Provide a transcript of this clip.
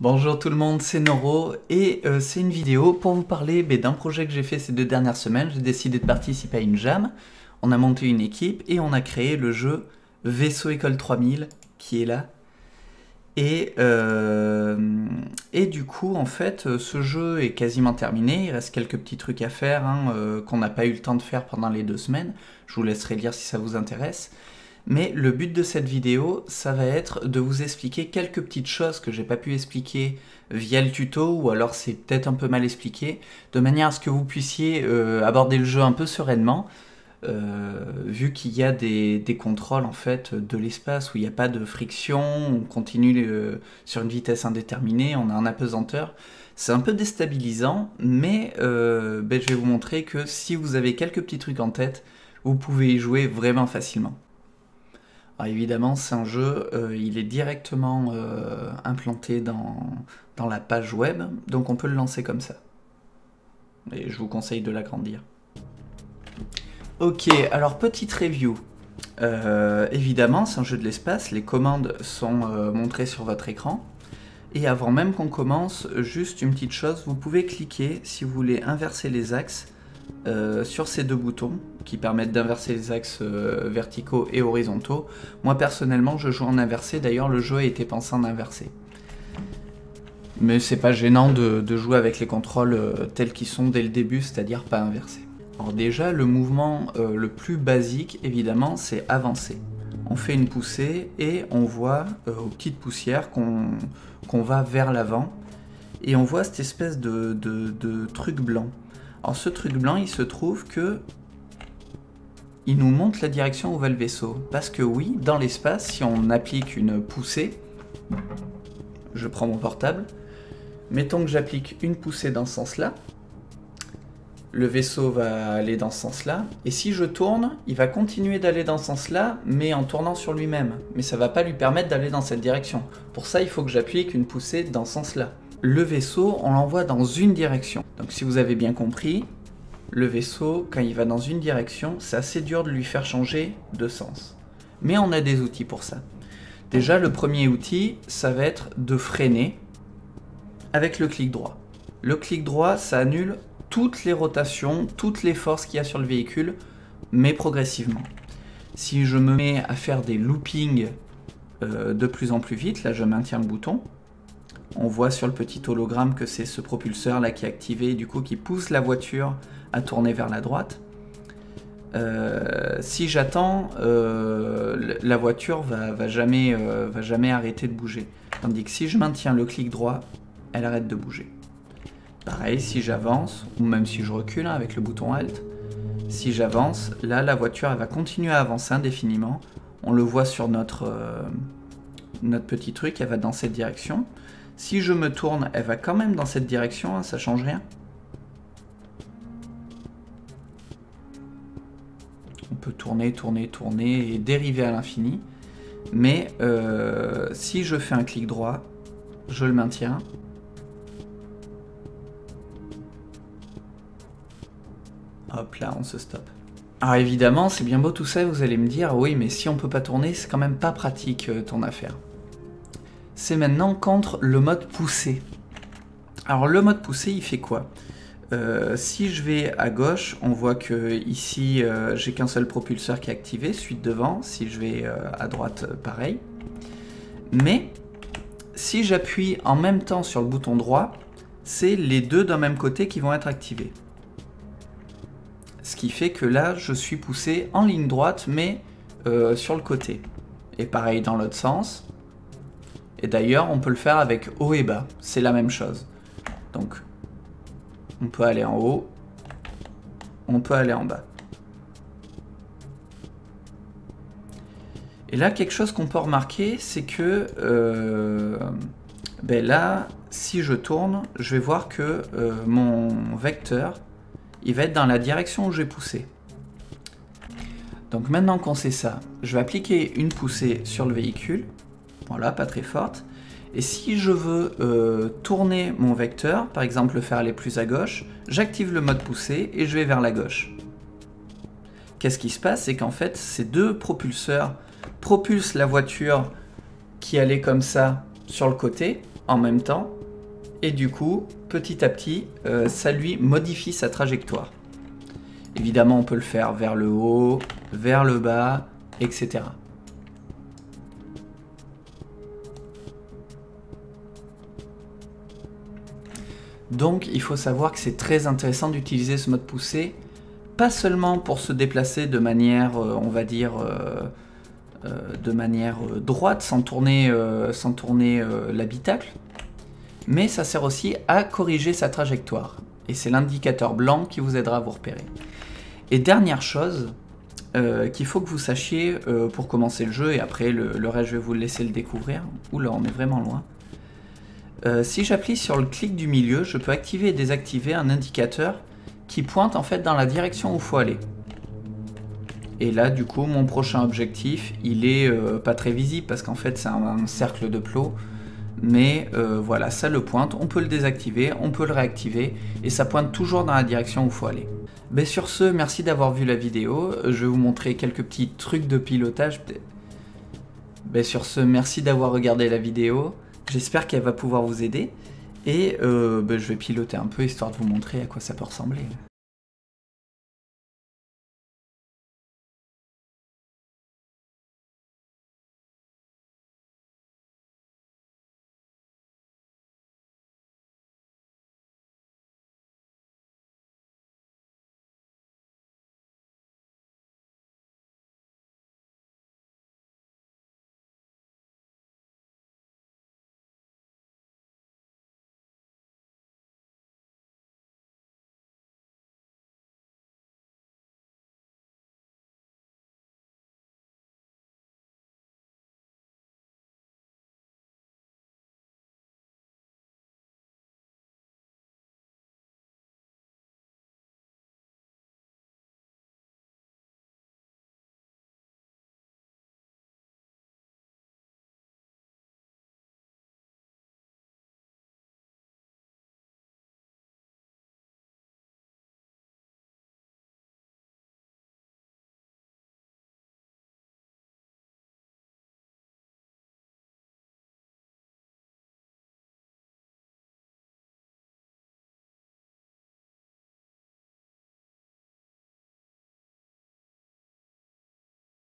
Bonjour tout le monde, c'est Noro et c'est une vidéo pour vous parler d'un projet que j'ai fait ces 2 dernières semaines. J'ai décidé de participer à une jam, on a monté une équipe et on a créé le jeu Vaisseau École 3000 qui est là. Et du coup en fait ce jeu est quasiment terminé, il reste quelques petits trucs à faire qu'on n'a pas eu le temps de faire pendant les 2 semaines. Je vous laisserai lire si ça vous intéresse. Mais le but de cette vidéo, ça va être de vous expliquer quelques petites choses que j'ai pas pu expliquer via le tuto, ou alors c'est peut-être un peu mal expliqué, de manière à ce que vous puissiez aborder le jeu un peu sereinement, vu qu'il y a des contrôles en fait de l'espace où il n'y a pas de friction, on continue sur une vitesse indéterminée, on a un apesanteur. C'est un peu déstabilisant, mais je vais vous montrer que si vous avez quelques petits trucs en tête, vous pouvez y jouer vraiment facilement. Alors évidemment, c'est un jeu, il est directement implanté dans la page web, donc on peut le lancer comme ça. Et je vous conseille de l'agrandir. Ok, alors petite review. Évidemment, c'est un jeu de l'espace, les commandes sont montrées sur votre écran. Et avant même qu'on commence, juste une petite chose, vous pouvez cliquer si vous voulez inverser les axes sur ces 2 boutons qui permettent d'inverser les axes verticaux et horizontaux. Moi personnellement je joue en inversé, d'ailleurs le jeu a été pensé en inversé. Mais c'est pas gênant de jouer avec les contrôles tels qu'ils sont dès le début, c'est-à-dire pas inversé. Alors déjà le mouvement le plus basique évidemment c'est avancer. On fait une poussée et on voit aux petites poussières qu'on va vers l'avant. Et on voit cette espèce de truc blanc. Alors ce truc blanc, il se trouve que il nous montre la direction où va le vaisseau. Parce que oui, dans l'espace, si on applique une poussée, je prends mon portable, mettons que j'applique une poussée dans ce sens-là, le vaisseau va aller dans ce sens-là, et si je tourne, il va continuer d'aller dans ce sens-là, mais en tournant sur lui-même. Mais ça ne va pas lui permettre d'aller dans cette direction. Pour ça, il faut que j'applique une poussée dans ce sens-là. Le vaisseau, on l'envoie dans une direction. Donc si vous avez bien compris, le vaisseau, quand il va dans une direction, c'est assez dur de lui faire changer de sens. Mais on a des outils pour ça. Déjà, le premier outil, ça va être de freiner avec le clic droit. Le clic droit, ça annule toutes les rotations, toutes les forces qu'il y a sur le véhicule, mais progressivement. Si je me mets à faire des loopings de plus en plus vite, là je maintiens le bouton, on voit sur le petit hologramme que c'est ce propulseur là qui est activé et du coup qui pousse la voiture à tourner vers la droite. Si j'attends, la voiture va jamais arrêter de bouger. Tandis que si je maintiens le clic droit, elle arrête de bouger. Pareil, si j'avance, ou même si je recule avec le bouton Alt, si j'avance, là la voiture elle va continuer à avancer indéfiniment. On le voit sur notre petit truc, elle va dans cette direction. Si je me tourne, elle va quand même dans cette direction, hein, ça change rien. On peut tourner, tourner, tourner et dériver à l'infini. Mais si je fais un clic droit, je le maintiens. Hop là, on se stoppe. Alors évidemment, c'est bien beau tout ça, vous allez me dire, oui, mais si on peut pas tourner, c'est quand même pas pratique ton affaire. C'est maintenant contre le mode poussé. Alors le mode poussé, il fait quoi? Si je vais à gauche, on voit que ici j'ai qu'un seul propulseur qui est activé, celui de devant. Si je vais à droite, pareil. Mais si j'appuie en même temps sur le bouton droit, c'est les deux d'un même côté qui vont être activés. Ce qui fait que là, je suis poussé en ligne droite, mais sur le côté. Et pareil dans l'autre sens. Et d'ailleurs, on peut le faire avec haut et bas. C'est la même chose. Donc, on peut aller en haut. On peut aller en bas. Et là, quelque chose qu'on peut remarquer, c'est que là, si je tourne, je vais voir que mon vecteur, il va être dans la direction où j'ai poussé. Donc maintenant qu'on sait ça, je vais appliquer une poussée sur le véhicule. Voilà, pas très forte. Et si je veux tourner mon vecteur, par exemple le faire aller plus à gauche, j'active le mode poussée et je vais vers la gauche. Qu'est-ce qui se passe? C'est qu'en fait, ces 2 propulseurs propulsent la voiture qui allait comme ça sur le côté en même temps. Et du coup, petit à petit, ça lui modifie sa trajectoire. Évidemment, on peut le faire vers le haut, vers le bas, etc. Donc, il faut savoir que c'est très intéressant d'utiliser ce mode poussé, pas seulement pour se déplacer de manière, on va dire, de manière droite, sans tourner l'habitacle, mais ça sert aussi à corriger sa trajectoire. Et c'est l'indicateur blanc qui vous aidera à vous repérer. Et dernière chose qu'il faut que vous sachiez pour commencer le jeu, et après le reste je vais vous laisser le découvrir. Oula, on est vraiment loin. Si j'appuie sur le clic du milieu, je peux activer et désactiver un indicateur qui pointe en fait dans la direction où il faut aller. Et là, du coup, mon prochain objectif, il est pas très visible parce qu'en fait c'est un cercle de plot. Mais voilà, ça le pointe, on peut le désactiver, on peut le réactiver, et ça pointe toujours dans la direction où il faut aller. Ben sur ce, merci d'avoir vu la vidéo, je vais vous montrer quelques petits trucs de pilotage. Ben sur ce, merci d'avoir regardé la vidéo, j'espère qu'elle va pouvoir vous aider, et je vais piloter un peu histoire de vous montrer à quoi ça peut ressembler.